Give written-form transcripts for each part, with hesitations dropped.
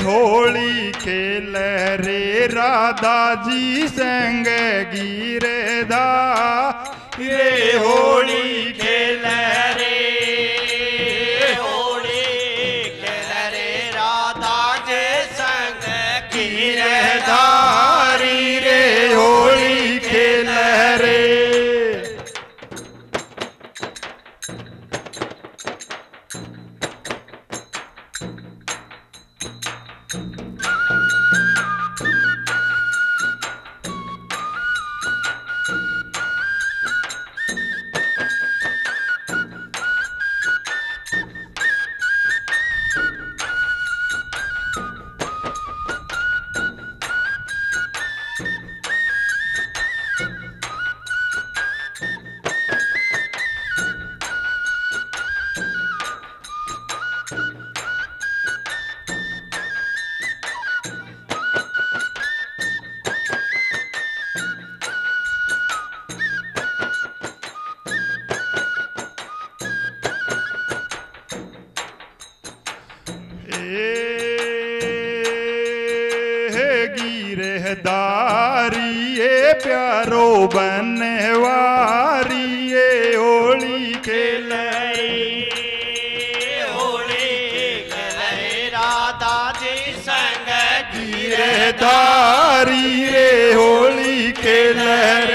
होली खेल रे राधा जी संग गिरधारी रे होली खेल रे होली खेल रे राधा जी संग गिरधारी रे होली खेल रे। गिरधारी ये प्यारो बनवारी ये होली खेल होली खेल राधा जी संग गिरधारी रे होली खेल रे।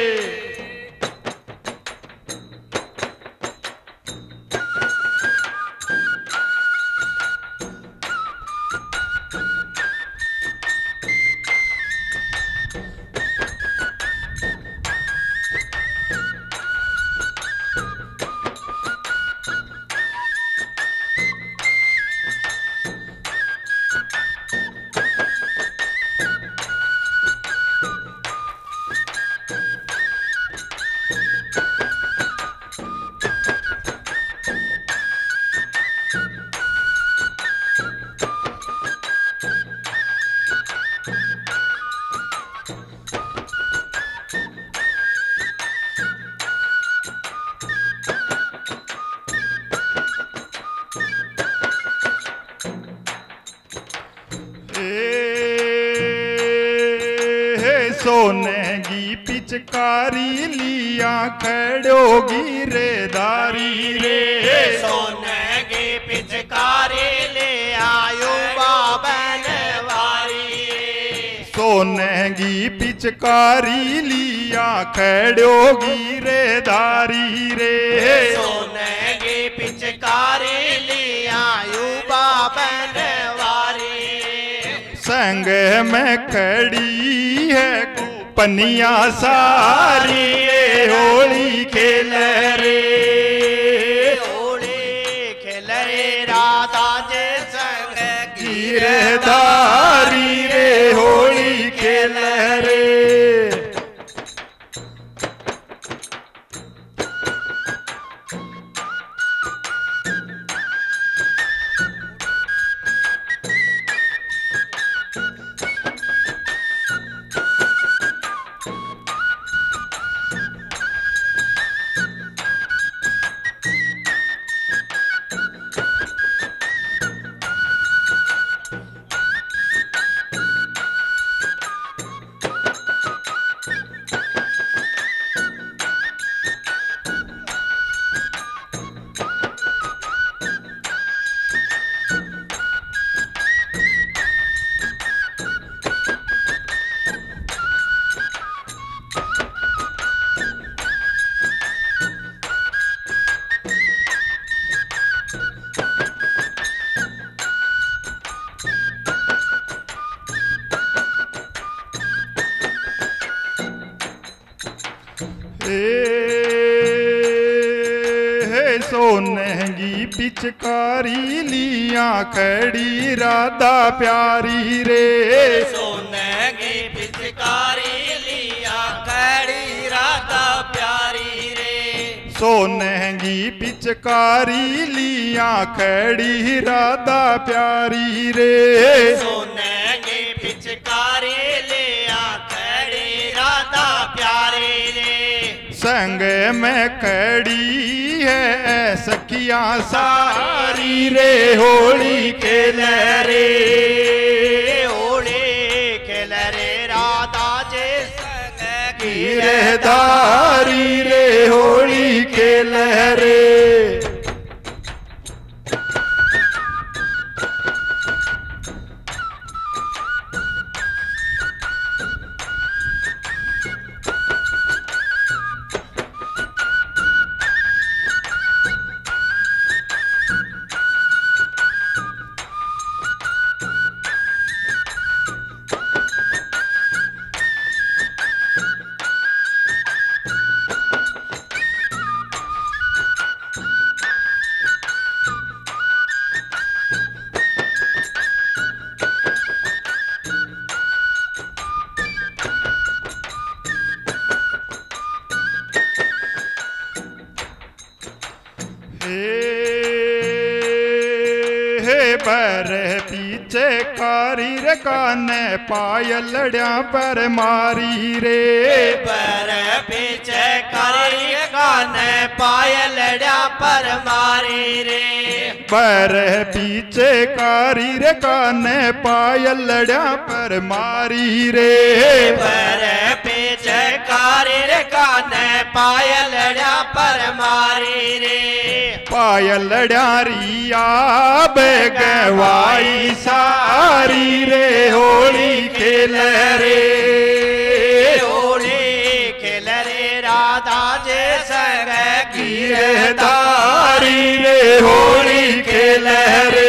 सोने की पिचकारी लिया खड़ो गिरधारी रे सोने की पिचकारी ले आयो बाबन वारी सोने की पिचकारी लिया खड़ो गिरधारी रे सोने की पिचकारी ले आयो बाबन वारी संग में खड़ी है पनिया सारी होली खेल रे होली खेल रे राधा जी संग गिरधारी रे होली खेल रे। सोने की पिचकारी लिया खड़ी राधा प्यारी रे सोने की पिचकारी लिया खड़ी राधा प्यारी रे सोने की पिचकारी लिया खड़ी राधा प्यारी रे सोने की पिचकारी लिया खड़ी राधा प्यारी रे संग में खड़ी है सखियां सारी रे होली खेल रे गिरधारी रे होली खेल रे। बर पीछे कारी रे काने पायलड़िया पर मारी रे। बर पीछे कारी काने पायलड़िया पर मारी रे। बर पीछे कारी रे काने पायलड़िया पर मारी रे। बर पीछे कारी रे काने पायलड़िया पर मारी रे। पायलड़िया रिया बेगवाई सारी रे होली खेल रे। होली खेल रे राधा जे संग गिरधारी रे होली खेल रे।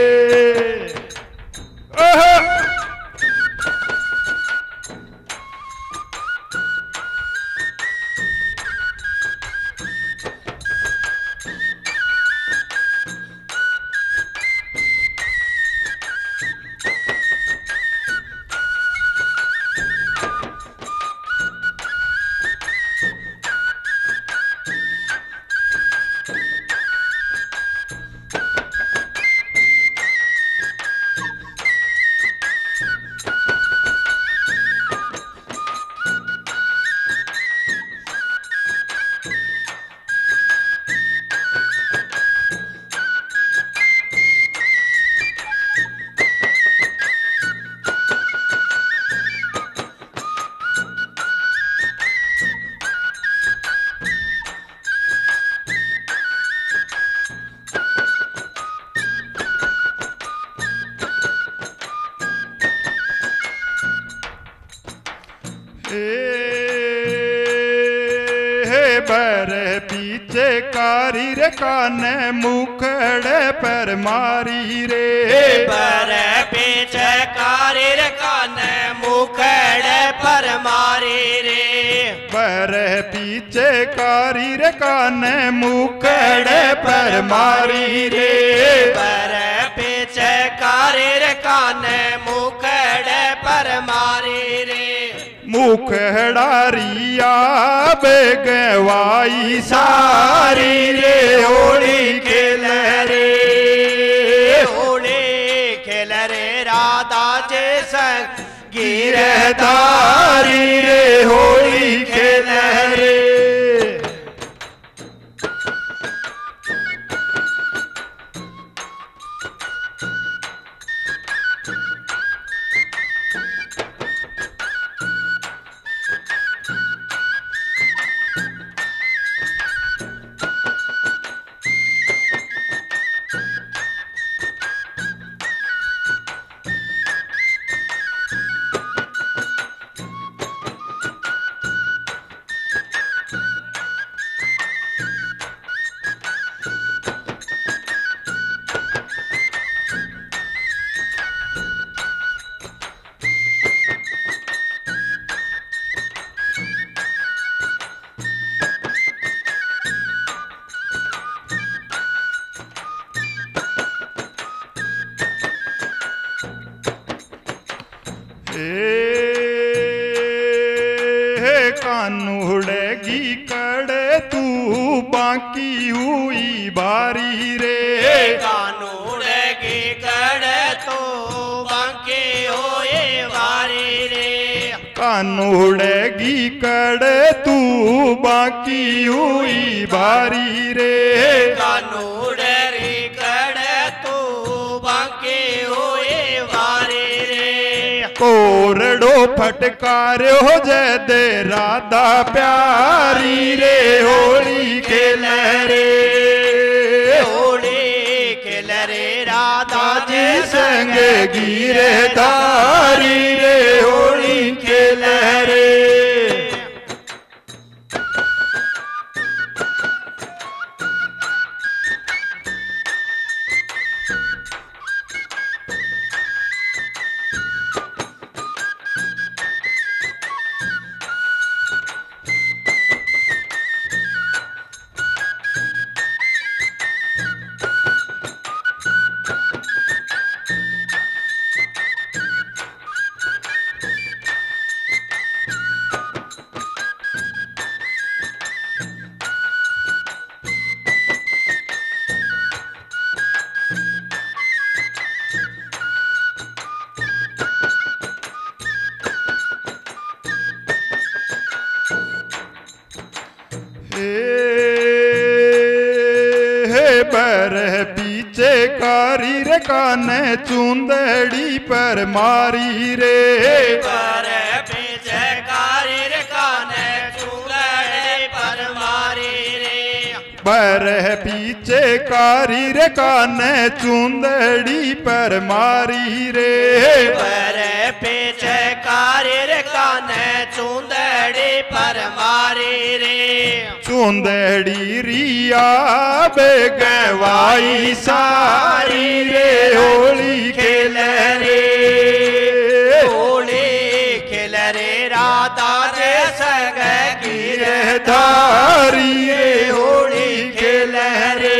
बर पीछे कारी रे काने मुखड़े पर मारी रे। बर पीछे कारी रे काने मुखड़े पर मारी रे। बर पीछे कारी रे काने मुखड़े पर मारी रे। बर पीछे कारी रे काने मुखड़े पर मारी रे। मुखड़ारिया बेगवाई सारी रे होली खेल रे। होली खेल रे राधा जे संग गिरधारी रे होली खेल रे। कानूड़ेगी कड़े तू बाकी हुई बारी रे। कानूड़ेगी कड़े तू बाकी हुई बारी रे। कानूड़ेगी कड़े तू बाकी हुई बारी रे। कानूड़ेगी कड़े तू बाकी हुई बारी रे। कोरड़ो फटकार्यो जय दे राधा प्यारी रे होली खेल रे होली खेल रे राधा जी संग गिरधारी रे होली खेल रे। बरह पीछे कारी रे काने चूंदड़ी पर मारी रे बरह पीछे कारी रे काने चूंदड़ी पर मारी रे बरह पीछे कारी रे काने चूंदड़ी पर मारी रे बरह पीछे कारी रे काने चूंदड़ी पर मारी रे चूंदड़ी रिया बेगवाई सारी रे होली खेल रे होली खेल रे राधा जे संग गिरधारी रे होली खेल रे।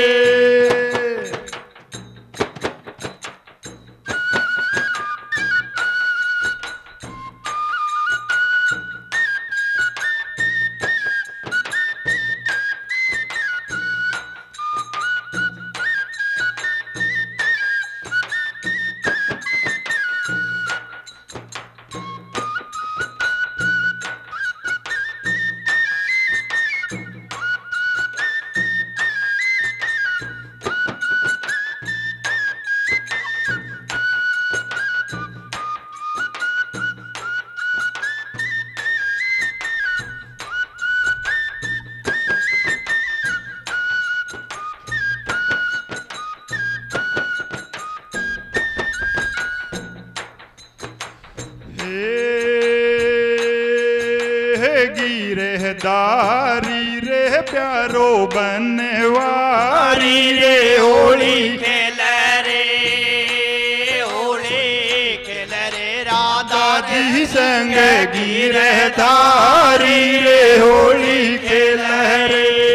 गिरधारी रे प्यारो बनवारी रे होली खेल रे होली खेल रे राधा जी संग गिरधारी रे होली खेल रे।